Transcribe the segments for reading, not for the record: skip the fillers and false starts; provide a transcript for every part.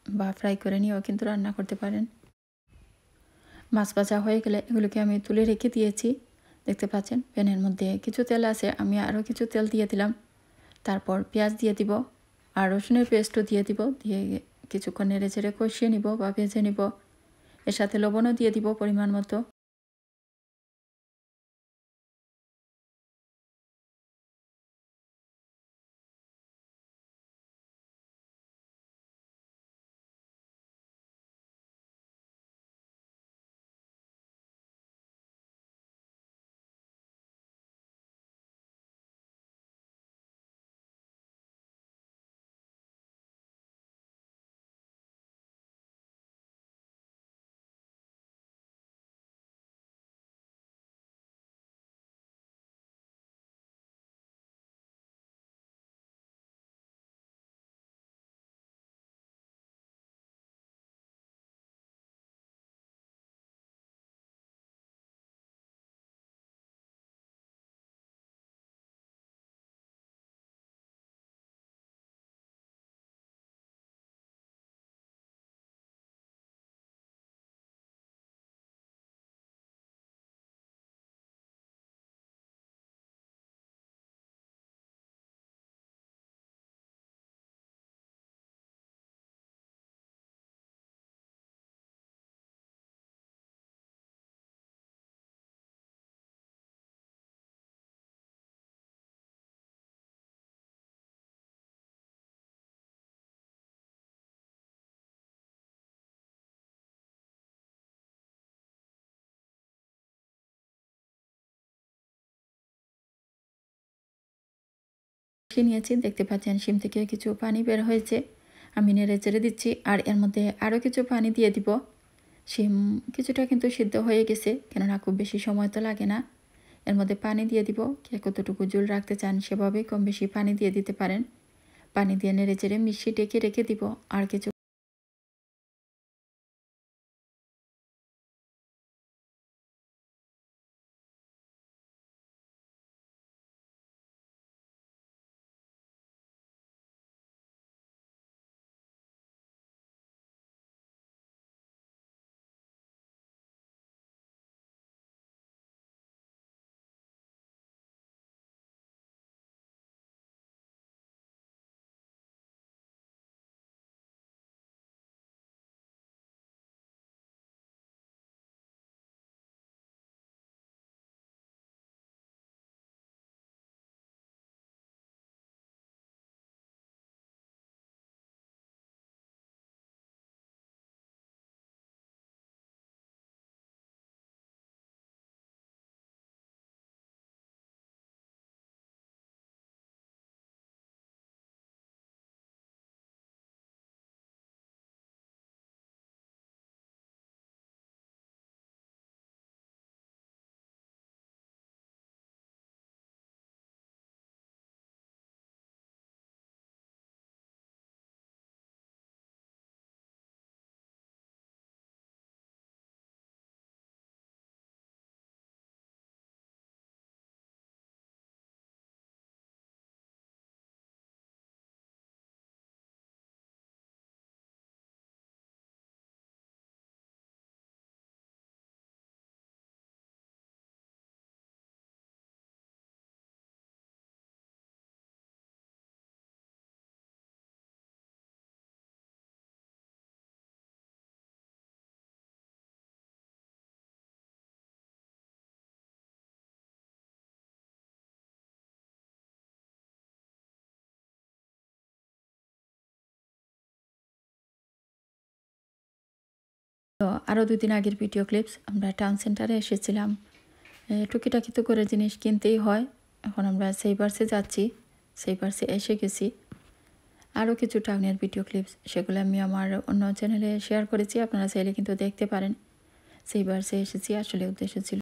বা ফ্রাই করে নিয়েও কিন্তু রান্না করতে পারেন। মাছ ভাজা হয়ে গেলে এগুলোকে আমি তুলে রেখে দিয়েছি। দেখতে পাচ্ছেন প্যানের মধ্যে কিছু তেল আছে, আমি আরও কিছু তেল দিয়ে দিলাম। তারপর পেঁয়াজ দিয়ে দিব আর রসুনের পেস্টও দিয়ে দিব, দিয়ে কিছুক্ষণ নেড়ে চেড়ে কষিয়ে নিব বা ভেজে নিব। এর সাথে লবণও দিয়ে দিব পরিমাণ মতো। নিয়েছি, দেখতে পাচ্ছেন শিম থেকে কিছু পানি বের হয়েছে। আমি নেড়ে চেড়ে দিচ্ছি আর এর মধ্যে আরও কিছু পানি দিয়ে দিব। শিম কিছুটা কিন্তু সিদ্ধ হয়ে গেছে, কেননা খুব বেশি সময় তো লাগে না। এর মধ্যে পানি দিয়ে দিব, কে কতটুকু ঝোল রাখতে চান সেভাবেই কম বেশি পানি দিয়ে দিতে পারেন। পানি দিয়ে নেড়ে চেড়ে মিশিয়ে ডেকে রেখে দিব আর কিছু। তো আরও 2 দিন আগের ভিডিও ক্লিপস, আমরা টাউন সেন্টারে এসেছিলাম। টুকিটাকি তো করে জিনিস কিনতেই হয়। এখন আমরা সেইবার্সে যাচ্ছি, সেইবার্সে এসে গেছি। আরও কিছু টাউনের ভিডিও ক্লিপস, সেগুলো আমি আমার অন্য চ্যানেলে শেয়ার করেছি, আপনারা চাইলে কিন্তু দেখতে পারেন। সেইবার্সে এসেছি, আসলে উদ্দেশ্য ছিল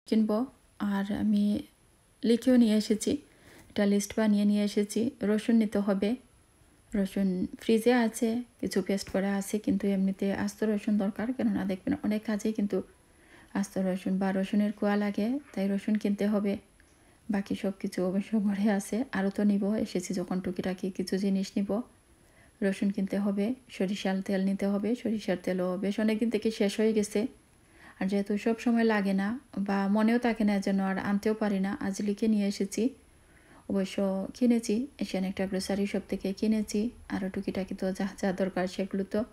কিনবো। আর আমি লিখেও নিয়ে এসেছি, একটা লিস্ট বানিয়ে নিয়ে এসেছি। রসুন নিতে হবে, রসুন ফ্রিজে আছে, কিছু পেস্ট করা আছে, কিন্তু এমনিতে আস্ত রসুন দরকার। কেননা দেখবেন অনেক কাজেই কিন্তু আস্ত রসুন বা রসুনের কোয়া লাগে, তাই রসুন কিনতে হবে। বাকি সব কিছু অবশ্য ঘরে আছে, আরও তো নিব, এসেছি যখন টুকিটাকি কিছু জিনিস নিব। রসুন কিনতে হবে, সরিষার তেল নিতে হবে। সরিষার তেলও বেশ অনেক দিন থেকে শেষ হয়ে গেছে, আর যেহেতু সব সময় লাগে না বা মনেও থাকে না, যেন আর আনতেও পারি না, আজ লিখে নিয়ে এসেছি। অবশ্য কিনেছি এশিয়ান একটা গ্রোসারি শপ থেকে কিনেছি, আরও টুকিটাকি তো যা যা দরকার সেগুলো তো।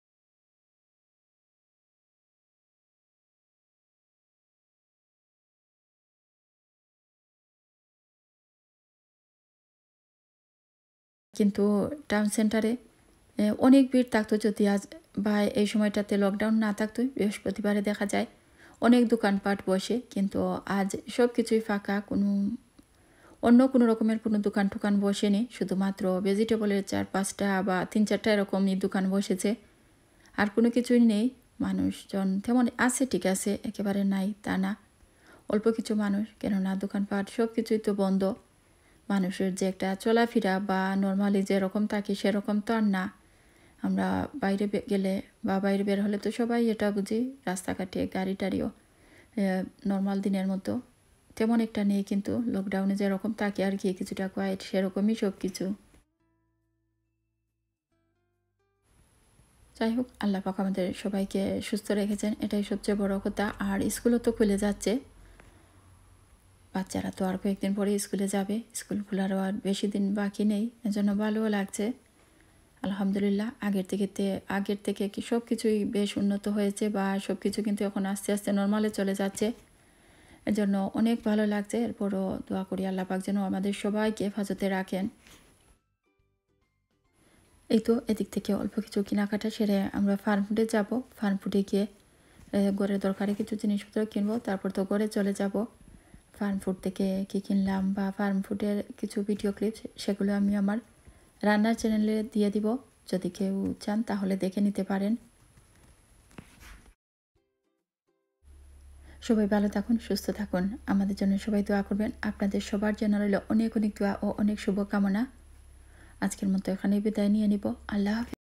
কিন্তু টাউন সেন্টারে অনেক ভিড় থাকতো যদি আজ বা এই সময়টাতে লকডাউন না থাকতো। বৃহস্পতিবারে দেখা যায় অনেক দোকানপাট বসে, কিন্তু আজ সব কিছুই ফাঁকা, অন্য কোনো রকমের কোনো দোকান টোকান বসেনি। শুধুমাত্র ভেজিটেবলের 4-5টা বা 3-4টা এরকমই দোকান বসেছে, আর কোনো কিছুই নেই। মানুষজন তেমন আছে, ঠিক আছে, একেবারে নাই তা না, অল্প কিছু মানুষ। কেননা দোকানপাট সব কিছুই তো বন্ধ। মানুষের যে একটা চলাফেরা বা নর্মালি যেরকম থাকি সেরকম তো আর না। আমরা বাইরে গেলে বা বাইরে বের হলে তো সবাই এটা বুঝি, রাস্তাঘাটে গাড়ি টাড়িও নর্মাল দিনের মতো তেমন একটা নেই। কিন্তু লকডাউনে যেরকম থাকে আর কি, কিছুটা কোয়াইট, সেরকমই সব কিছু। যাই হোক, আল্লাহ পাক আমাদের সবাইকে সুস্থ রেখেছেন, এটাই সবচেয়ে বড় কথা। আর স্কুলও তো খুলে যাচ্ছে, বাচ্চারা তো আর কয়েকদিন পরে স্কুলে যাবে। স্কুল খোলারও আর বেশি দিন বাকি নেই, এজন্য ভালোও লাগছে। আলহামদুলিল্লাহ, আগের থেকে কি সব কিছুই বেশ উন্নত হয়েছে, বা সব কিছু কিন্তু এখন আস্তে আস্তে নর্মালে চলে যাচ্ছে, এজন্য অনেক ভালো লাগছে। এরপরও দোয়া করি আল্লাহ পাক যেন আমাদের সবাইকে হেফাজতে রাখেন। এই তো এদিক থেকে অল্প কিছু কেনাকাটা সেরে আমরা ফার্ম ফুডে যাব। ফার্ম ফুডে গিয়ে ঘরের দরকারি কিছু জিনিসপত্র কিনবো, তারপর তো ঘরে চলে যাব। ফার্ম ফুড থেকে কী কিনলাম বা ফার্ম ফুডের কিছু ভিডিও ক্লিপস, সেগুলো আমি আমার রান্নার চ্যানেলে দিয়ে দিব, যদি কেউ চান তাহলে দেখে নিতে পারেন। সবাই ভালো থাকুন, সুস্থ থাকুন, আমাদের জন্য সবাই দোয়া করবেন। আপনাদের সবার জন্য রইল অনেক অনেক দোয়া ও অনেক শুভকামনা। আজকের মতো এখানেই বিদায় নিয়ে নিব। আল্লাহ হাফেজ।